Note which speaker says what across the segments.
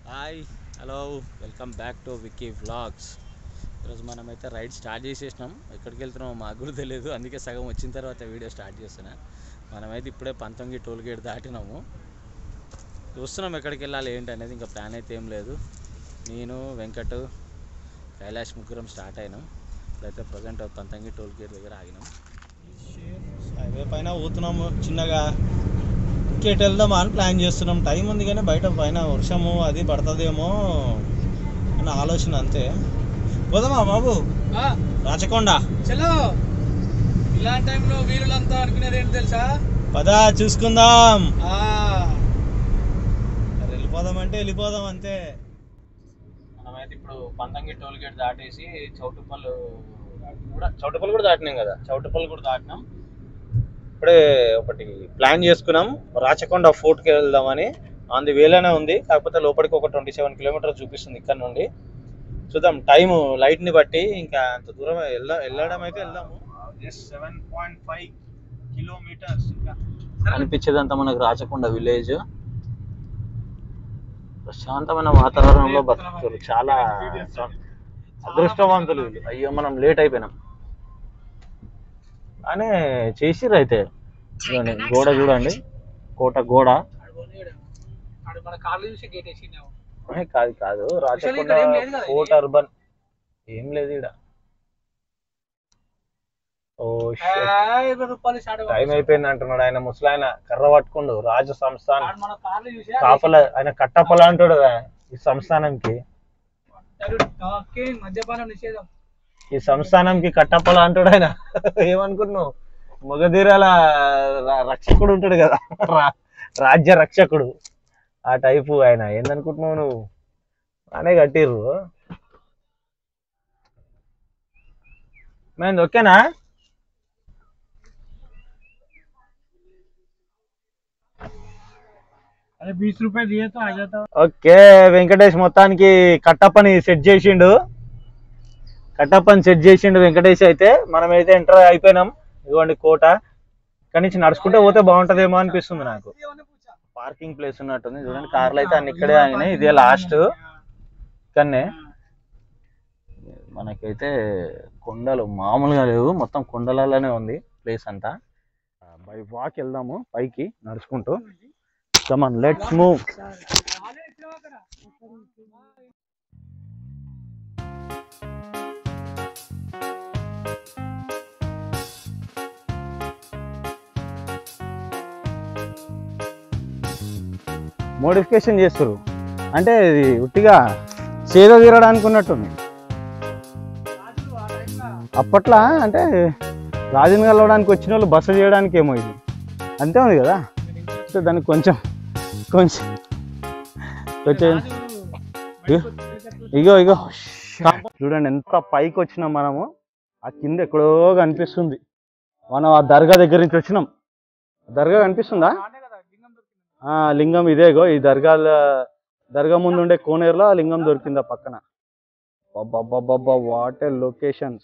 Speaker 1: Hi hello welcome back to Vicky Vlogs. ఈరోజు మనమైతే ride start చేసేసినాం. ఎక్కడికి వెళ్తున్నామో మాకు కూడా తెలియదు, అందుకే సగం వచ్చిన తర్వాత వీడియో స్టార్ట్ చేస్తున్నా. మనమైతే ఇప్పుడే పంతంగి టోల్ గేట్ దాటినాము. చూస్తున్నాం ఎక్కడికి వెళ్ళాలి ఏంటి అనేది, ఇంకా ప్లాన్ అయితే ఏం లేదు. నేను వెంకట్ కైలాష్ ముగ్గురం స్టార్ట్ అయినాం. ఇప్పుడైతే ప్రజెంట్ పంతంగి టోల్ గేట్ దగ్గర ఆగినాం.
Speaker 2: హైవే పైన పోతున్నాము చిన్నగా. ఇంకేటి వెళ్దామా అని ప్లాన్ చేస్తున్నాం. టైం ఉంది కానీ బయట పైన వర్షము అది పడుతుందేమో అన్న ఆలోచన, అంతే. పోదామా బాబు రాచకొండ?
Speaker 3: చలో, ఇలాంటి టైంలో వీరులంతా అనుకునేది ఏంటి తెలుసా?
Speaker 2: పదా చూసుకుందాం.
Speaker 3: ఆ
Speaker 2: వెళ్ళిపోదామంటే వెళ్ళిపోదాం అంతే.
Speaker 1: మనమైతే ఇప్పుడు పంతంగి టోల్ గేట్ దాటేసి చౌటుప్పల్ కూడా దాటినాం కదా. చౌటుప్పల్ కూడా దాటినాం. ఇప్పుడే ఒకటి ప్లాన్ చేసుకున్నాం, రాచకొండ ఫోర్ట్కి వెళ్దామని. ఆన్ ది వేలోనే ఉంది, కాకపోతే లోపలికి ఒక 27 కిలోమీటర్స్ చూపిస్తుంది ఇక్కడ నుండి. చూద్దాం టైం లైట్ని బట్టి, ఇంకా అంత దూరం వెళ్ళడం అయితే వెళ్దాము. 7.5 కిలోమీటర్స్ అనిపించేదంతా మనకు రాచకొండ విలేజ్. ప్రశాంతమైన వాతావరణంలో బతుకుతారు, చాలా అదృష్టవంతులు. అయ్యో మనం లేట్ అయిపోయినాం అని చేసిర్రు. అయితే గోడ చూడండి, కోట గోడ.
Speaker 3: మన కార్లు చూసి గేట్ వేసినావు.
Speaker 1: కాదు కాదు, రాచకొండ ఫోర్ట్ అర్బన్ ఏం లేదు ఇక్కడ. ఓ టైం అయిపోయింది అంటున్నాడు ఆయన, ముసలాయన కర్ర పట్టుకుండు. రాజు సంస్థానం కాపల ఆయన, కట్టప్పలా అంటాడు ఈ సంస్థానంకి.
Speaker 3: మద్యపానం నిషేధం.
Speaker 1: ఈ సంస్థానంకి కట్టప్పలా అంటాడు ఆయన. ఏమనుకున్నావు, మగధీరాల రక్షకుడు ఉంటాడు కదా, రాజ్య రక్షకుడు, ఆ టైపు ఆయన. ఏందనుకుంటున్నావు నువ్వు? అనే కట్టిర్రు. మేము ఓకేనా?
Speaker 3: అరే 20 రూపాయలు దిగేతో ఆ జాతా.
Speaker 1: ఓకే, వెంకటేష్ మొత్తానికి కట్టప్పని సెట్ చేసిండు. వెంకటేష్. అయితే మనమైతే ఎంటర్ అయిపోయినాం. ఇదిగోండి కోట. ఇక్కడ నుంచి నడుచుకుంటే పోతే బాగుంటదేమో అనిపిస్తుంది నాకు. పార్కింగ్ ప్లేస్ ఉన్నట్టుంది చూడండి. కార్లు అయితే అన్ని ఇక్కడే ఆగినాయి. ఇదే లాస్ట్. ఇక్కడనే మనకైతే కొండలు మామూలుగా లేవు, మొత్తం కొండలలోనే ఉంది ప్లేస్ అంతా. బై వాక్ వెళ్దాము పైకి నడుచుకుంటూ. Come on let's move. మోడిఫికేషన్ చేస్తారు అంటే ఇది ఉట్టిగా సేద తీరడానికి ఉన్నట్టుంది. అప్పట్లో అంటే రాజుని కలవడానికి వచ్చిన వాళ్ళు బస చేయడానికి ఏమో ఇది అంతే ఉంది కదా. అంటే దానికి కొంచెం ఇగో చూడండి ఎంత పైకి వచ్చినాం మనము. ఆ కింద ఎక్కడో కనిపిస్తుంది. మనం ఆ దర్గా దగ్గర నుంచి వచ్చినాం. దర్గా కనిపిస్తుందా? లింగం ఇదేగో. ఈ దర్గా ముందు ఉండే కోనేరులో ఆ లింగం దొరికింది ఆ పక్కన. బాబా వాట్ ఏ లొకేషన్స్.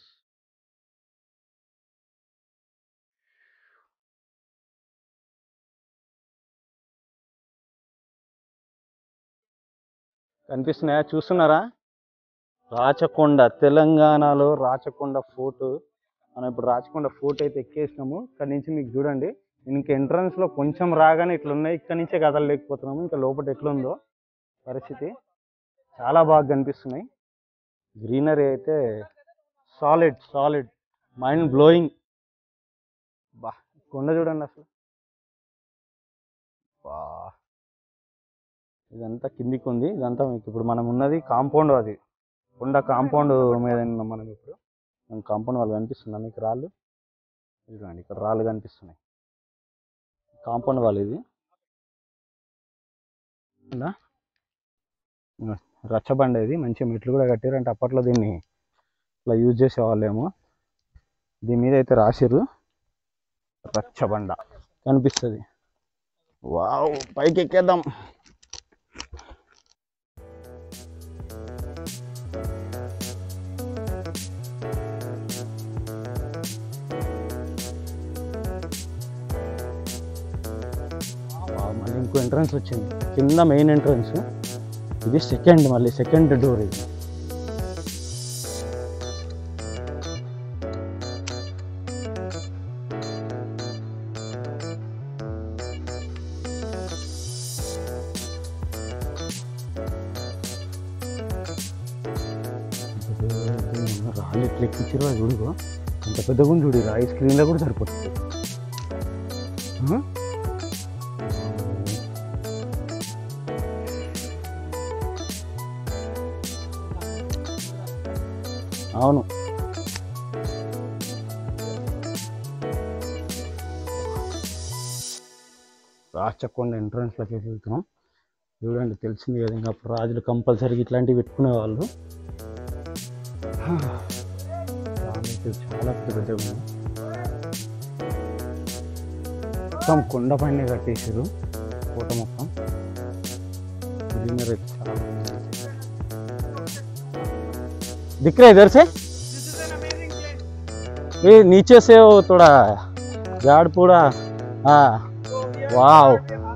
Speaker 1: కనిపిస్తున్నాయా? చూస్తున్నారా? రాచకొండ, తెలంగాణలో రాచకొండ ఫోర్ట్. మనం ఇప్పుడు రాచకొండ ఫోర్ట్ అయితే ఎక్కేసినాము. ఇక్కడ నుంచి మీకు చూడండి, ఇంక ఎంట్రన్స్ లో కొంచెం రాగానే ఇట్లున్నాయి. ఇక్కడ నుంచే కదలలేకపోతున్నాము. ఇంకా లోపల ఎట్లుందో పరిస్థితి చాలా బాగా కనిపిస్తున్నాయి. గ్రీనరీ అయితే సాలిడ్ మైండ్ బ్లోయింగ్. బా కొండ చూడండి అసలు. బా ఇదంతా కిందికి ఉంది. ఇదంతా మీకు ఇప్పుడు మనం ఉన్నది కాంపౌండ్. అది కొండ కాంపౌండ్ మీద ఉన్నాం మనం ఇప్పుడు. కాంపౌండ్ వాళ్ళు కనిపిస్తుందా మీకు? రాళ్ళు చూడండి, ఇక్కడ రాళ్ళు కనిపిస్తున్నాయి. కాంపౌండ్ వాళ్ళు ఇది రచ్చబండ. ఇది మంచిగా మెట్లు కూడా కట్టారు. అంటే అప్పట్లో దీన్ని ఇట్లా యూజ్ చేసేవాళ్ళేమో. దీని మీద అయితే రాసిర్రు రచ్చబండ కనిపిస్తుంది. వావ్, పైకి ఎక్కేద్దాం. మళ్ళీ ఇంకో ఎంట్రన్స్ వచ్చింది కింద, మెయిన్ ఎంట్రన్స్.
Speaker 2: ఇది సెకండ్, మళ్ళీ సెకండ్ డోర్ ఇది. రాళ్ళు ఎట్లా ఎక్కించారో అది చూడుకో, అంత పెద్దగా ఉంది చూడు. రాయి స్క్రీన్లో కూడా సరిపోతుంది. అవును, రాచకొండ ఎంట్రన్స్లోకి వెళ్తున్నాం. చూడండి, తెలిసింది కదా, ఇంకా అప్పుడు రాజులు కంపల్సరీగా ఇట్లాంటివి పెట్టుకునేవాళ్ళు. చాలా పెద్ద పెద్దగా ఉంది. మొత్తం కొండ పైన కట్టేసారు కోట మొత్తం. అయితే చాలా दिख रहा है इधर से? ये नीचे से वो थोड़ा झाड़ पूरा, हाँ वाव.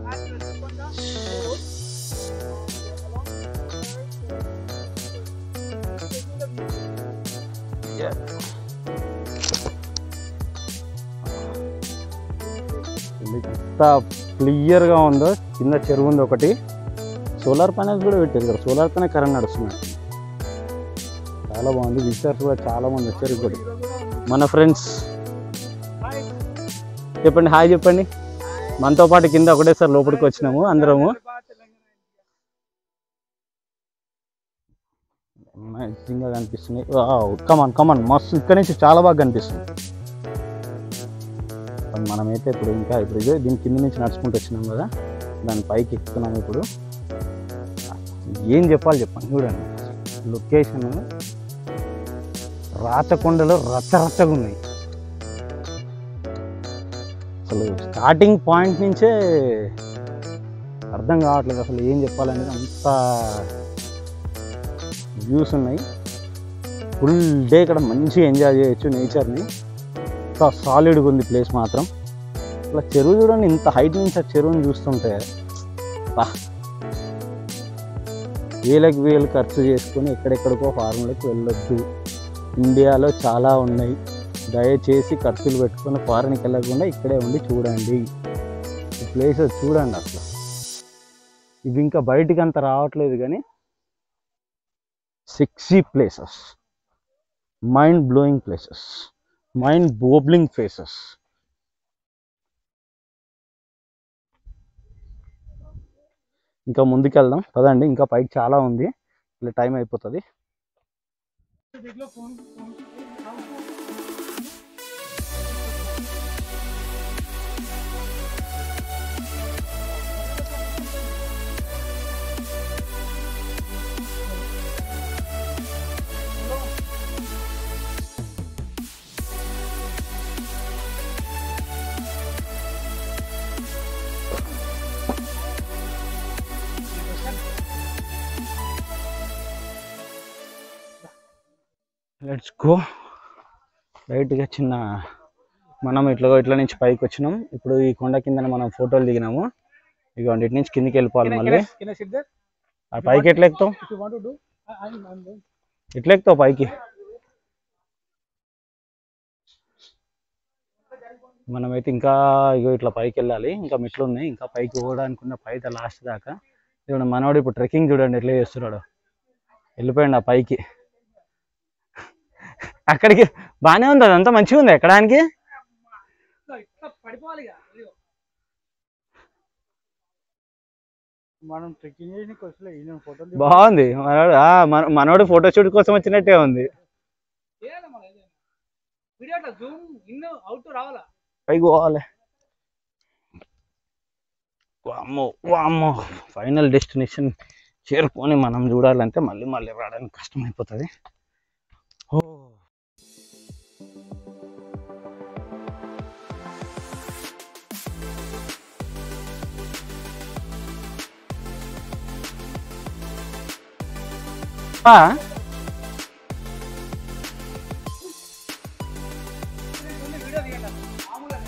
Speaker 2: ఎంత క్లియర్గా ఉందో. కింద చెరువు ఉంది ఒకటి. సోలార్ ప్యానెల్స్ కూడా పెట్టారు ఇక్కడ. సోలార్ పైన కరెంట్ నడుస్తుంది. చాలా బాగుంది. విజిటర్స్ కూడా చాలా మంది వచ్చారు ఇక్కడ. మన ఫ్రెండ్స్ చెప్పండి, హాయ్ చెప్పండి. మనతో పాటు కింద ఒకటేసారి లోపలికి వచ్చినాము అందరము. అమేజింగ్గా కనిపిస్తుంది. కమాన్ కమాన్, మస్తు. ఇక్కడ నుంచి చాలా బాగా కనిపిస్తుంది. మనమైతే ఇప్పుడు ఇప్పుడు దీని కింద నుంచి నడుచుకుంటూ వచ్చినాం కదా, దాని పైకి ఎక్కుతున్నాము ఇప్పుడు. ఏం చెప్పాలి చెప్పండి. చూడండి లొకేషన్ రాచకొండలో రచ్చరచ్చగా ఉన్నాయి. అసలు స్టార్టింగ్ పాయింట్ నుంచే అర్థం కావట్లేదు అసలు ఏం చెప్పాలనేది. అంత వ్యూస్ ఉన్నాయి. ఫుల్ డే ఇక్కడ మంచిగా ఎంజాయ్ చేయొచ్చు నేచర్ని. అంత సాలిడ్గా ఉంది ప్లేస్ మాత్రం. అలా చెరువు చూడండి, ఇంత హైట్ నుంచి ఆ చెరువుని చూస్తుంటే వేలకు వేలు ఖర్చు చేసుకొని ఎక్కడెక్కడికో ఫారెన్లోకి వెళ్ళొద్దు. ఇండియాలో చాలా ఉన్నాయి. దయచేసి ఖర్చులు పెట్టుకొని ఫారెన్కి వెళ్ళకుండా ఇక్కడే ఉండి చూడండి. ఈ ప్లేసెస్ చూడండి అసలు. ఇవి ఇంకా బయటికి అంత రావట్లేదు కానీ sexy places, mind blowing places, mind blowing places. ఇంకా ముందుకు వెళ్దాం పదండి. ఇంకా పైకి చాలా ఉంది. ఇలా టైం అయిపోతుంది. Let's go. రైట్గా చిన్న మనం ఇట్లా నుంచి పైకి వచ్చినాం. ఇప్పుడు ఈ కొండ కింద మనం ఫోటోలు దిగినాము. ఇక ఇటు నుంచి కిందికి వెళ్ళిపోవాలి. మళ్ళీ ఆ పైకి ఎట్లా ఎక్కుతావు? ఎట్లా ఎక్కుతావు పైకి? మనమైతే ఇంకా ఇగో ఇట్లా పైకి వెళ్ళాలి. ఇంకా మెట్లు ఉన్నాయి. ఇంకా పైకి పోవడానుకున్న పైకి లాస్ట్ దాకా. చూడండి మనవాడు ఇప్పుడు ట్రెక్కింగ్ చూడండి ఎట్లా చేస్తున్నాడు. వెళ్ళిపోయాడు ఆ పైకి. అక్కడికి బాగానే ఉంది, అదంతా మంచిగా ఉంది ఎక్కడానికి. బాగుంది. మనోడు ఫోటో షూట్ కోసం వచ్చినట్టే ఉంది. పైకి పోవాలి. వామ్మో వామ్మో, ఫైనల్ డెస్టినేషన్ చేరుకొని మనం చూడాలంటే మళ్ళీ రావడానికి కష్టమైపోతుంది. ఓ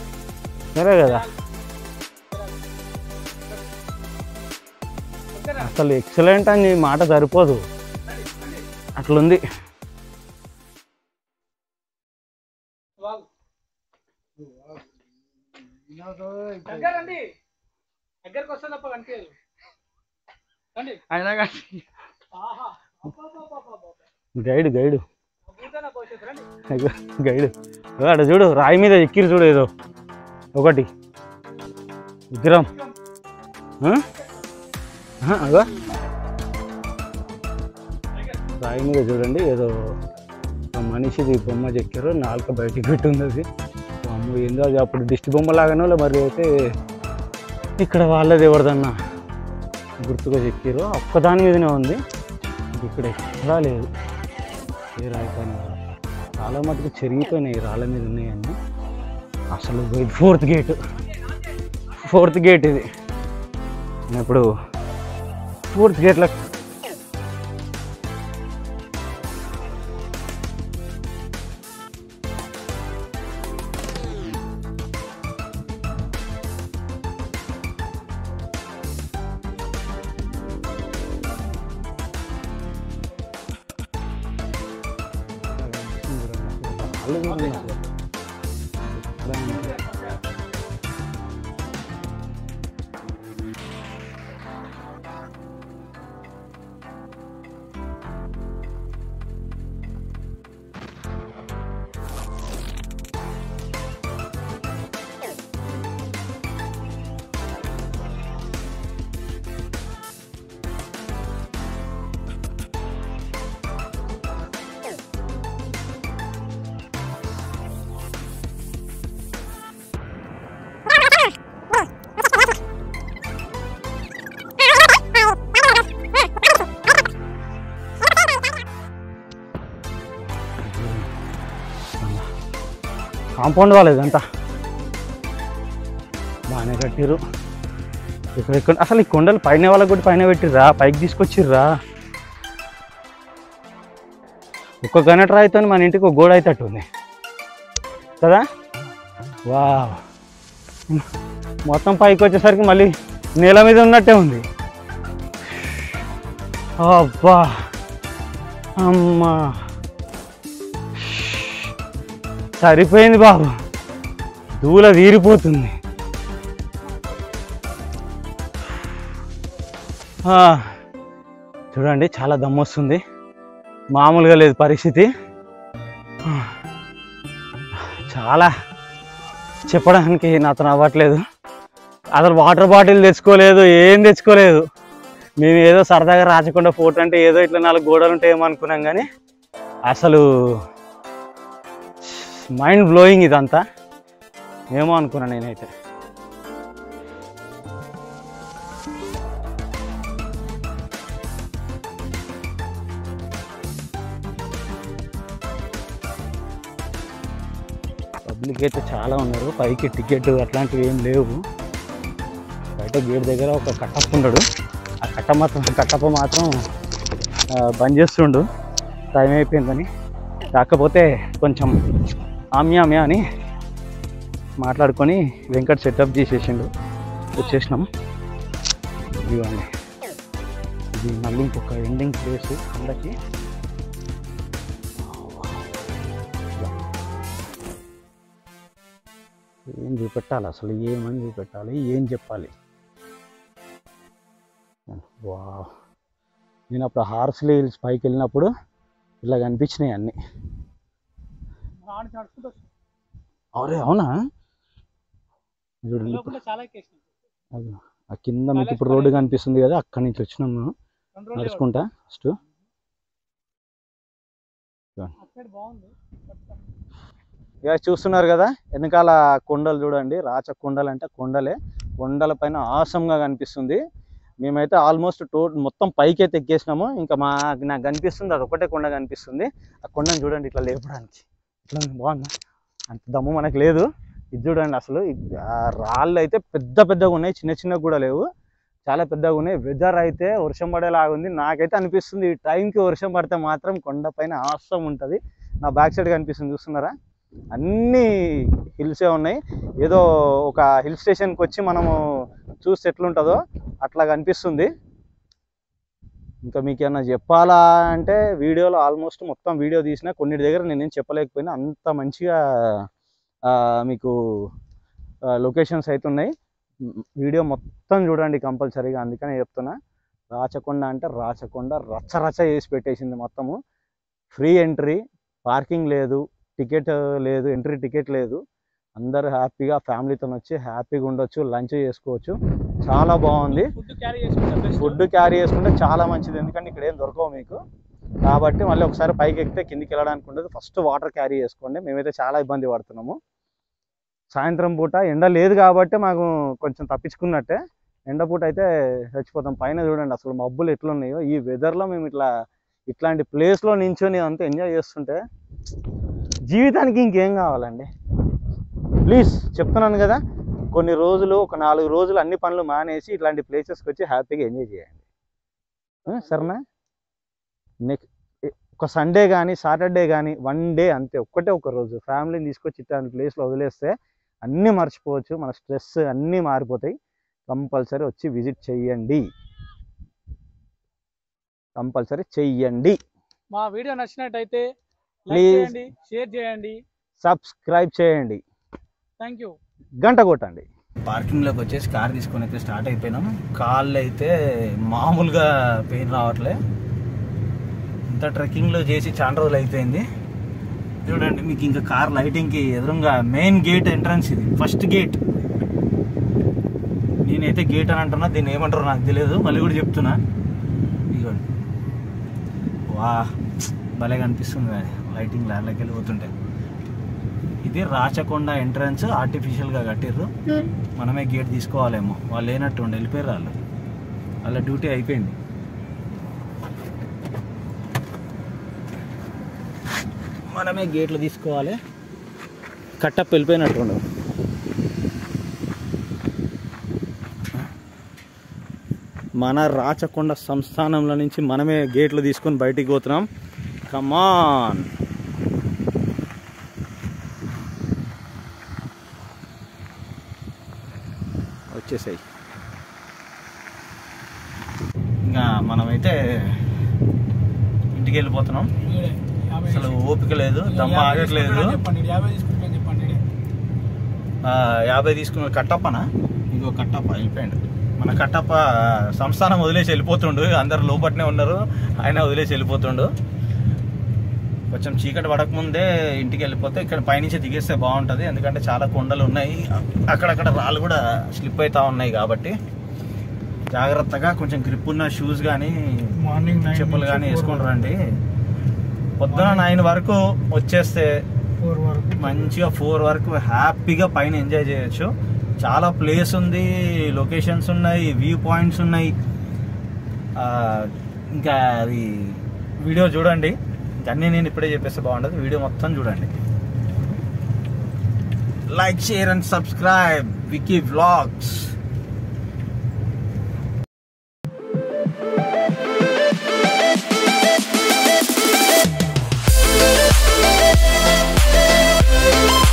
Speaker 2: సరే కదా.
Speaker 4: అసలు ఎక్సలెంట్ అని మాట సరిపోదు, అట్లుంది. గైడ్ గైడ్ గైడ్ అక్కడ చూడు, రాయి మీద ఎక్కిరు చూడు, ఏదో ఒకటి విగ్రహం. అదో రాయి మీద చూడండి, ఏదో మనిషిది బొమ్మ చెక్కారు, నాలుక బయటికి పెట్టుంది. అది అమ్మ ఏందో, అది అప్పుడు దిష్టి బొమ్మ లాగానో మరి అయితే ఇక్కడ వాళ్ళది ఎవరిదన్నా గుర్తుగా చెక్కారు. ఒక్కదాని మీదనే ఉంది, ఇక్కడ ఎక్కడా లేదు. ఏ రాయిపోయినా చాలా మటుకు చెరిగిపోయినాయి, రాళ్ళ మీద ఉన్నాయన్నీ. అసలు ఇది ఫోర్త్ గేట్ ఇది. ఇప్పుడు ఫోర్త్ గేట్లో కాంపౌండ్ వాళ్ళు ఇదంతా బాగానే కట్టిర్రు. ఇక్కడ అసలు ఈ కొండలు పైన వాళ్ళకి కూడా పైన పెట్టిర్రా, పైకి తీసుకొచ్చిర్రా. ఒక్క గణట రాయితో మన ఇంటికి ఒక గోడ అయితే ఉంది కదా. వా, మొత్తం పైకి వచ్చేసరికి మళ్ళీ నేల మీద ఉన్నట్టే ఉంది. అబ్బా అమ్మా, సరిపోయింది బాబు, దూల తీరిపోతుంది. చూడండి చాలా దమ్ము వస్తుంది, మామూలుగా లేదు పరిస్థితి. చాలా చెప్పడానికి నాతో అవ్వట్లేదు. అసలు వాటర్ బాటిల్ తెచ్చుకోలేదు, ఏం తెచ్చుకోలేదు. మేము ఏదో సరదాగా రాచకొండ ఫోర్ట్ అంటే ఏదో ఇట్లా 4 గోడలు ఉంటాయేమో అనుకున్నాం, కానీ అసలు మైండ్ బ్లోయింగ్ ఇదంతా. ఏమో అనుకున్నాను నేనైతే. పబ్లిక్ అయితే చాలా ఉన్నారు, పైకి టికెట్ అట్లాంటివి ఏం లేవు. బయట గేట్ దగ్గర ఒక కట్టప్ప ఉన్నాడు, ఆ కట్టప్ప మాత్రం బంద్ చేస్తుండు టైం అయిపోయిందని. కాకపోతే కొంచెం ఆమ్యామ్యా అని మాట్లాడుకొని వెంకట్ సెటప్ చేసేసిండు, వచ్చేసినాం. ఇదిగోండి, ఇది మళ్ళీ ఇంకొక ఎండింగ్ ప్లేస్ కొండకి. ఏం చూపెట్టాలి అసలు, ఏమని చూపెట్టాలి, ఏం చెప్పాలి. వా, నేను అప్పుడు హార్స్లీ హిల్స్ పైకి వెళ్ళినప్పుడు ఇలా కనిపించినాయి అన్నీ. అరే అవునా, చూడండి ఆ కింద మీకు ఇప్పుడు రోడ్డు కనిపిస్తుంది కదా, అక్కడి నుంచి వచ్చినాము నడుచుకుంటా. ఫస్ట్ ఇక చూస్తున్నారు కదా వెనకాల కొండలు చూడండి, రాచ కొండలు అంటే కొండలే. కొండల పైన ఆసంగా కనిపిస్తుంది. మేమైతే ఆల్మోస్ట్ మొత్తం పైకి అయితే ఎక్కేసినాము. ఇంకా నాకు కనిపిస్తుంది అది ఒకటే కొండ కనిపిస్తుంది. ఆ కొండను చూడండి ఇట్లా లేపడానికి, ఇట్లా బాగుందా, అంత దమ్ము మనకు లేదు. ఇది చూడండి అసలు ఆ రాళ్ళు అయితే పెద్దగా ఉన్నాయి, చిన్నగా కూడా లేవు, చాలా పెద్దగా ఉన్నాయి. వెదర్ అయితే వర్షం పడేలాగా ఉంది. నాకైతే అనిపిస్తుంది ఈ టైంకి వర్షం పడితే మాత్రం కొండపైన ఆసం ఉంటుంది. నా బ్యాక్ సైడ్ కనిపిస్తుంది చూస్తున్నారా, అన్నీ హిల్సే ఉన్నాయి. ఏదో ఒక హిల్ స్టేషన్కి వచ్చి మనము చూస్తే ఎట్లుంటుందో అట్లా కనిపిస్తుంది. ఇంకా మీకు ఏమన్నా చెప్పాలా అంటే వీడియోలో ఆల్మోస్ట్ మొత్తం వీడియో తీసినా కొన్నిటి దగ్గర నేనేం చెప్పలేకపోయినా అంత మంచిగా మీకు లొకేషన్స్ అయితే ఉన్నాయి. వీడియో మొత్తం చూడండి కంపల్సరీగా. అందుకనే చెప్తున్నా, రాచకొండ అంటే రాచకొండ రచ్చ చేసి పెట్టేసింది మొత్తము. ఫ్రీ ఎంట్రీ, పార్కింగ్ లేదు, టికెట్ లేదు, ఎంట్రీ టికెట్ లేదు. అందరూ హ్యాపీగా ఫ్యామిలీతో వచ్చి హ్యాపీగా ఉండొచ్చు, లంచ్ చేసుకోవచ్చు. చాలా బాగుంది. ఫుడ్ క్యారీ చేసుకుంటే చాలా మంచిది, ఎందుకంటే ఇక్కడ ఏం దొరకవు మీకు. కాబట్టి మళ్ళీ ఒకసారి పైకి ఎక్కితే కిందికి వెళ్ళడానికి ఉండదు. ఫస్ట్ వాటర్ క్యారీ చేసుకోండి. మేమైతే చాలా ఇబ్బంది పడుతున్నాము. సాయంత్రం పూట ఎండ లేదు కాబట్టి మాకు కొంచెం తప్పించుకున్నట్టే. ఎండ పూట అయితే చచ్చిపోతాం. పైన చూడండి అసలు మబ్బులు ఎట్లున్నాయో. ఈ వెదర్లో మేము ఇట్లాంటి ప్లేస్లో నించొని అంతా ఎంజాయ్ చేస్తుంటే జీవితానికి ఇంకేం కావాలండి. ప్లీజ్ చెప్తున్నాను కదా, కొన్ని రోజులు, ఒక 4 రోజులు అన్ని పనులు మానేసి ఇట్లాంటి ప్లేసెస్కి వచ్చి హ్యాపీగా ఎంజాయ్ చేయండి. సరేనా? నెక్స్ట్ ఒక సండే కానీ సాటర్డే కానీ 1 డే అంతే, ఒక రోజు ఫ్యామిలీని తీసుకొచ్చి ఇట్లాంటి ప్లేస్లో వదిలేస్తే అన్నీ మర్చిపోవచ్చు. మన స్ట్రెస్ అన్నీ మారిపోతాయి. కంపల్సరీ వచ్చి విజిట్ చెయ్యండి. కంపల్సరీ చెయ్యండి.
Speaker 3: మా వీడియో నచ్చినట్టయితే
Speaker 4: ప్లీజ్
Speaker 3: చేయండి, షేర్ చేయండి,
Speaker 4: సబ్స్క్రైబ్ చేయండి.
Speaker 3: Thank you.
Speaker 4: గంట కొట్టండి. పార్కింగ్లోకి వచ్చేసి కార్ తీసుకొని అయితే స్టార్ట్ అయిపోయినాం. కాళ్ళు అయితే మామూలుగా పెయిన్ రావట్లే. ఇంత ట్రెక్కింగ్లో చేసి చాలా రోజులు అయిపోయింది. చూడండి మీకు ఇంకా కార్ లైటింగ్కి ఎదురుగా మెయిన్ గేట్ ఎంట్రన్స్ ఇది, ఫస్ట్ గేట్. నేనైతే గేట్ అని అంటున్నా, దీన్ని ఏమంటారో నాకు తెలియదు, మళ్ళీ కూడా చెప్తున్నా. ఇదిగోండి, వా భలే కనిపిస్తుంది లైటింగ్ ల్యాండ్లోకి వెళ్ళిపోతుంటే. ఇది రాచకొండ ఎంట్రన్స్ ఆర్టిఫిషియల్గా కట్టిర్రు. మనమే గేట్ తీసుకోవాలేమో, వాళ్ళు లేనట్టు ఉండి వెళ్ళిపోయారు. వాళ్ళ డ్యూటీ అయిపోయింది. మనమే గేట్లు తీసుకోవాలి. కట్టప్ వెళ్ళిపోయినట్టు ఉండవు. మన రాచకొండ సంస్థానంలో నుంచి మనమే గేట్లు తీసుకొని బయటికి పోతున్నాం. కమాన్, వచ్చేసాయి. ఇంకా మనమైతే ఇంటికి వెళ్ళిపోతున్నాం. అసలు ఓపిక లేదు, దమ్మ ఆగట్లేదు. 50 తీసుకున్న కట్టప్పనా? ఇదిగో కట్టప్ప వెళ్ళిపోయాడు. మన కట్టప్ప సంస్థానం వదిలేసి వెళ్ళిపోతుండు. అందరు లోపట్నే ఉన్నారు, ఆయన వదిలేసి వెళ్ళిపోతుండు. కొంచెం చీకటి పడకముందే ఇంటికి వెళ్ళిపోతే ఇక్కడ పైనుంచి దిగేస్తే బాగుంటుంది. ఎందుకంటే చాలా కొండలు ఉన్నాయి, అక్కడక్కడ రాళ్ళు కూడా స్లిప్ అవుతూ ఉన్నాయి. కాబట్టి జాగ్రత్తగా కొంచెం గ్రిప్ ఉన్న షూస్ కానీ మార్నింగ్ చెప్పులు కానీ వేసుకొని రండి. పొద్దున 9 వరకు వచ్చేస్తే మంచిగా 4 వరకు హ్యాపీగా పైన ఎంజాయ్ చేయొచ్చు. చాలా ప్లేస్ ఉంది, లొకేషన్స్ ఉన్నాయి, వ్యూ పాయింట్స్ ఉన్నాయి. ఇంకా అది వీడియో చూడండి. అన్నీ నేను ఇప్పుడే చెప్పేస్తే బాగుంటుంది. వీడియో మొత్తం చూడండి. Like, share and subscribe Vicky vlogs.